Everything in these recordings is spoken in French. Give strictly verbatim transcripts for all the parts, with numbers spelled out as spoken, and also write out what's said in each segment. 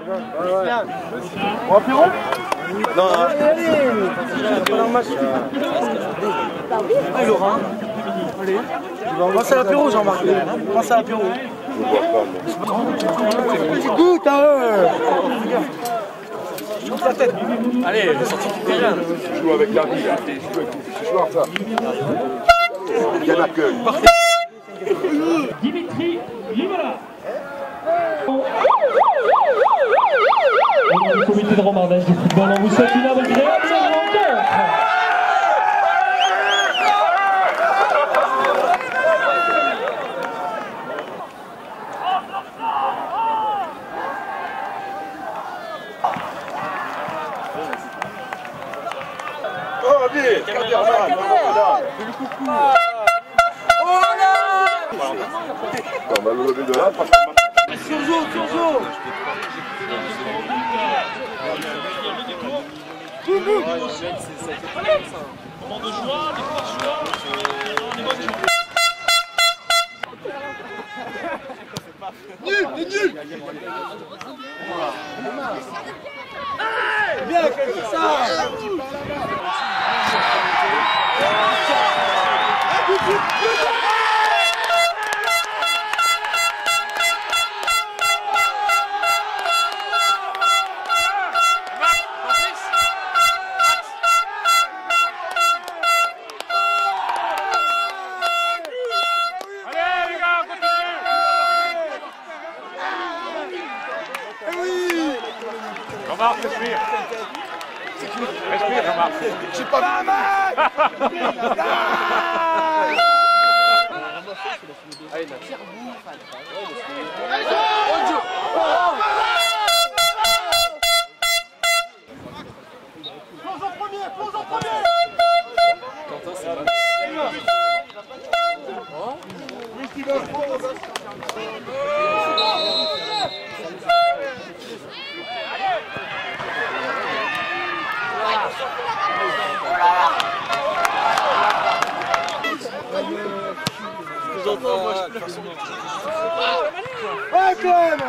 Bon, apéro? Non, non. Allez, allez. Pas normal. Allez, Laurent. Allez. Pense à l'apéro, Jean-Marc. Pense à l'apéro. Tu goûtes, hein. Je coupe la tête. Allez, je sorti du terrain. Tu joues avec Gabi, là. Tu joues avec ce soir, ça. Il y en a que. Dimitri Livola. Au nom du comité de Romardage de football, on vous souhaite une agréable rencontre. Oh, allez, regardez, regarde, regarde. Fais le coucou. Oh là! On va le lever de là, parce que... Surjo, Surjo! Moment de joie, des fois de joie, des bonnes journées. Nul, t'es nul! Bien, comme ça! Jean-Marc, respire. Respire, Jean-Marc. J'ai pas mal. Plonge en premier, plonge en premier. Quentin, c'est mal. Oui, tu vas prendre. Ouais, quand même!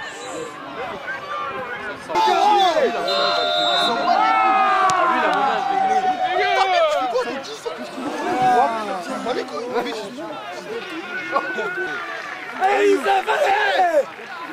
Allez, Youssef, allez!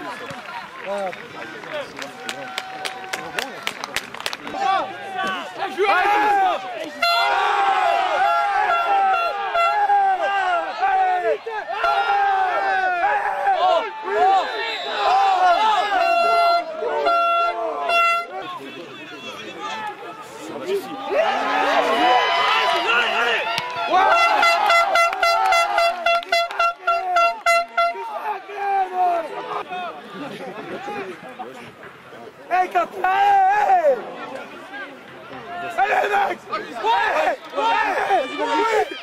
Hey, Quentin! Hey! Allez, Max! Ouais! Ouais! Oui!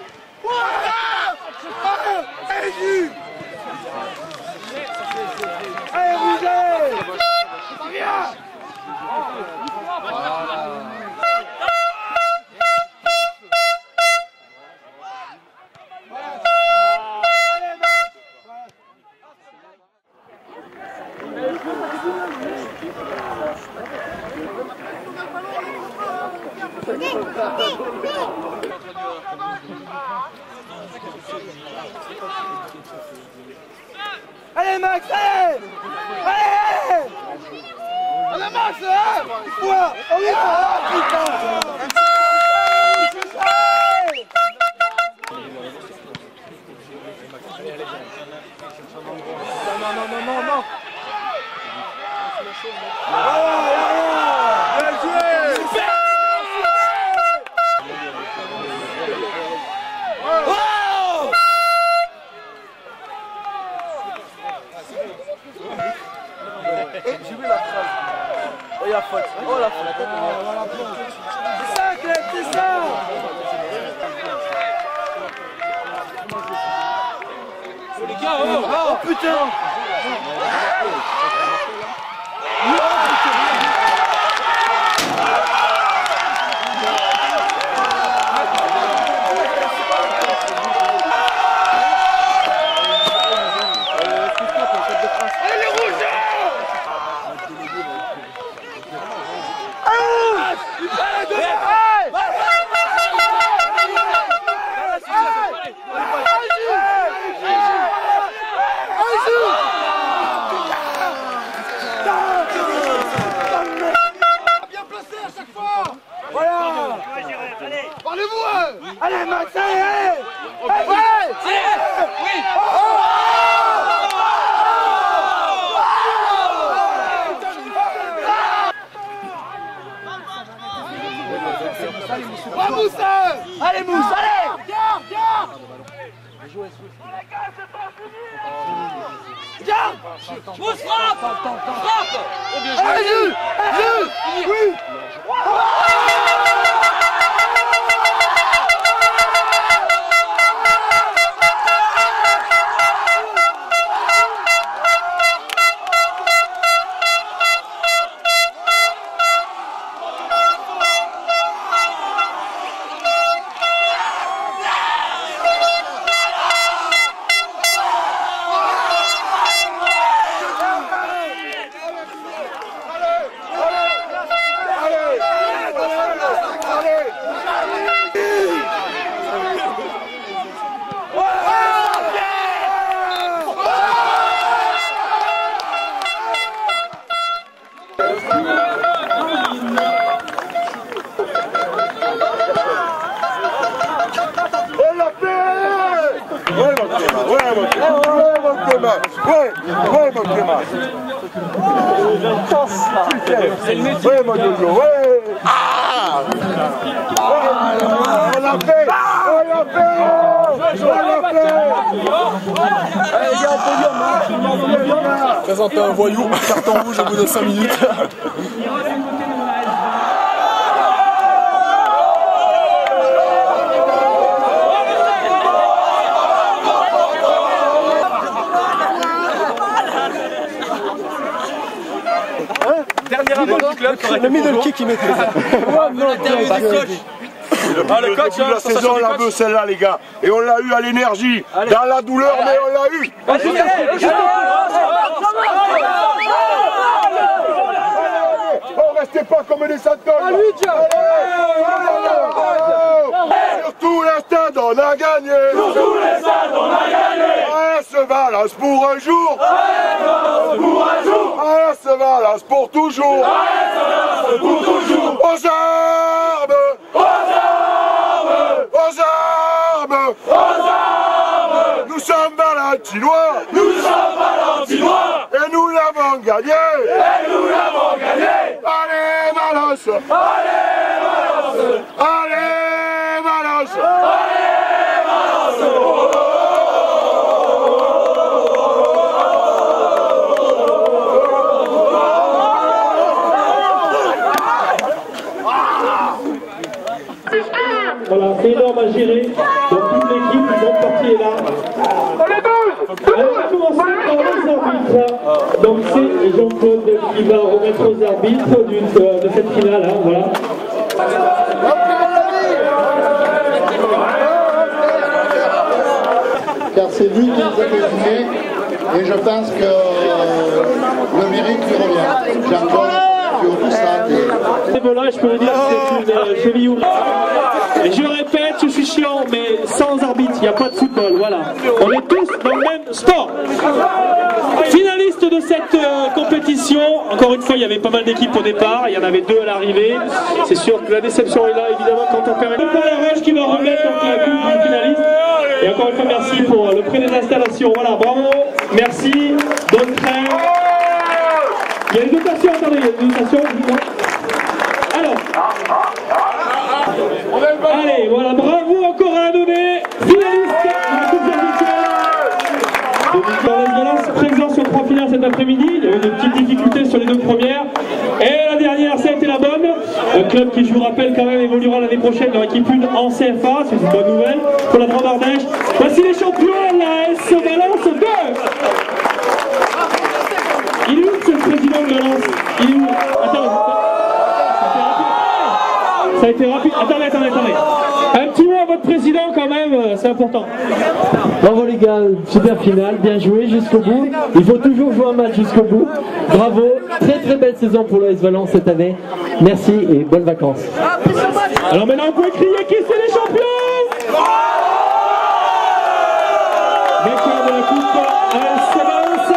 Ouais! Allez, Jules! Allez, bougez! Viens! Allez Max, allez! Allez, allez! Allez Max, hein! Quoi? Oh oui! Ah putain! Non, non, non, non, non! Bien joué! Super! Oh! J'ai vu la phrase. Oh, il y a faute. Oh, la faute. C'est ça, Clem, c'est ça! Oh, les gars, oh! Oh, putain! Allez les rouges! Allez Mousse, allez! Garde, garde! Garde! Mousse, frappe! Frappe! Allez, Jules! Jules! Oui! Ouais, mon Jojo, ouais! Ah! On l'a fait! On l'a fait! On l'a fait! Allez, gars, au podium, hein! Présentez un voyou, carton rouge au bout de cinq minutes. Dernier avant du club, le middle kick qui met Ah, le coach, la saison, on la veut celle-là, les gars. Et on l'a eu à l'énergie. Dans la douleur, mais on l'a eu. Oh, restez pas comme des santons. Sur tous les stades, on a gagné. Sur tous les stades, on a gagné. Ah, se balance pour un jour. Pour un jour. Ah, se balance pour toujours. Ah, se balance pour toujours. Aux armes. Aux armes. Aux armes. Aux armes. Nous sommes valentinois. Nous sommes valentinois. Et nous l'avons gagné. Et nous l'avons gagné. Allez, Valence. Allez, Valence. Allez, Valence. Allez, Valence. Voilà, c'est énorme à gérer. Donc toute l'équipe, le monde parti est là. Alors, on va commencer par les arbitres. Donc c'est Jean-Claude qui va remettre aux arbitres du, de, de cette finale. Hein, voilà. Car c'est lui qui nous a désigné et je pense que euh, le mérite lui revient. Jean-Claude, tu es au stade. Et voilà, je peux vous dire que c'est une euh, cheville ouverte. Et je répète, je suis chiant, mais sans arbitre, il n'y a pas de football, voilà. On est tous dans le même sport. Finaliste de cette euh, compétition, encore une fois, il y avait pas mal d'équipes au départ, il y en avait deux à l'arrivée. C'est sûr que la déception est là, évidemment, quand on perd. C'est la Roche qui va remettre donc, la coupe du finaliste. Et encore une fois, merci pour euh, le prix des installations. Voilà, bravo, merci, bonne traîne. Il y a une dotation, attendez, il y a une dotation. Alors. Allez, voilà, bravo encore à Annonay, finaliste de la Coupe de Nicolas Valence, présent sur trois finales cet après-midi. Il y avait des petites difficultés sur les deux premières. Et la dernière, ça a été la bonne. Un club qui, je vous rappelle, quand même évoluera l'année prochaine dans l'équipe une en C F A. C'est une bonne nouvelle pour la Grande Ardèche. Voici les champions, la S Valence deux. Il est où ce président de Valence? Il est où? Attends. Ça a été rapide. Attendez, attendez, attendez. Un petit mot à votre président quand même, c'est important. Bravo les gars, super finale, bien joué jusqu'au bout. Il faut toujours jouer un match jusqu'au bout. Bravo, très très belle saison pour l'A S Valence cette année. Merci et bonnes vacances. Alors maintenant vous pouvez crier qui c'est les champions. Vainqueur de la coupe A S Valence.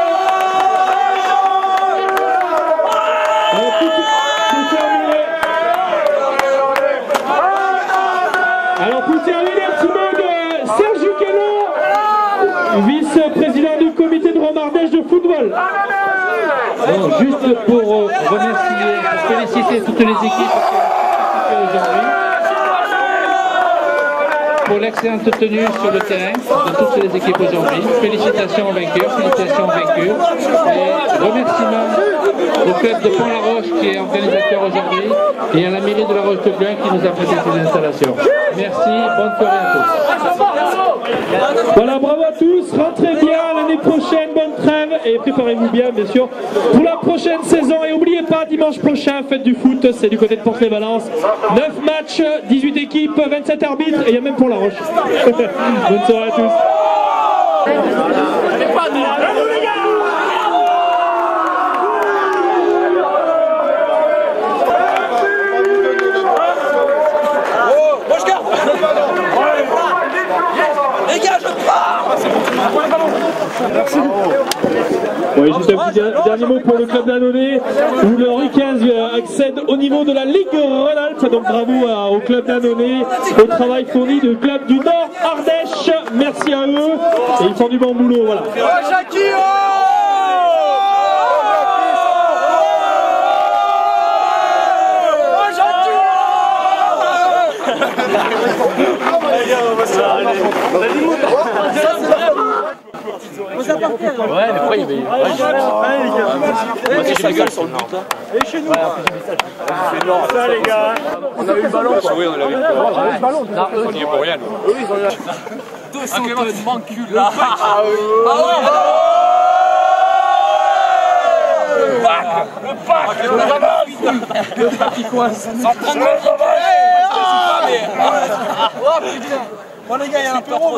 Alors tout est terminé. Alors pour terminer, un petit mot de président du comité de Romardèche de football. Bon, juste pour euh, remercier, pour féliciter toutes les équipes qui ont participé aujourd'hui pour l'excellente tenue sur le terrain de toutes les équipes aujourd'hui. Félicitations aux vainqueurs, félicitations aux vaincus et remerciements au club de Pont-la-Roche qui est organisateur aujourd'hui et à la mairie de La Roche-de-Glun qui nous a prêté ces installations. Merci, bonne soirée à tous. Voilà, bravo à tous, rentrez bien l'année prochaine, bonne trêve et préparez-vous bien bien sûr pour la prochaine saison et n'oubliez pas dimanche prochain, fête du foot, c'est du côté de Port-les-Valence, neuf matchs, dix-huit équipes, vingt-sept arbitres et il y a même pour La Roche. Bonne soirée à tous. Oui, juste un petit dernier mot pour le club d'Annonay où le Rue quinze accède au niveau de la Ligue Rhône-Alpes. Donc bravo à, au club d'Annonay, au travail fourni du club du Nord Ardèche. Merci à eux et ils font du bon boulot. Voilà. Ouais, mais pourquoi il y avait... Ouais, j'ai sur le but là. Et chez nous. C'est énorme. Ça les gars. On a eu le ballon. Oui, on a eu le ballon. On y est pour rien. Eux, ils ont eu deux cents tonnes de mancule là. Ah oui. Ah oui. Le pack. Le pack. Le pack qui coince. cent trente-neuf. Oh putain. Bon les gars, il y a un apéro.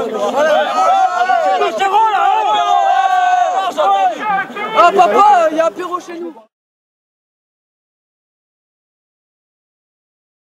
Ah papa, il y a un apéro chez nous.